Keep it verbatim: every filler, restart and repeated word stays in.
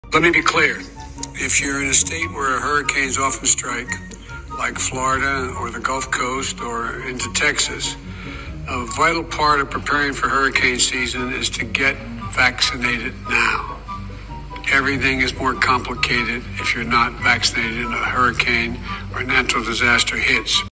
Let me be clear. If you're in a state where hurricanes often strike, like Florida or the Gulf Coast or into Texas, a vital part of preparing for hurricane season is to get vaccinated now. Everything is more complicated if you're not vaccinated and a hurricane or natural disaster hits.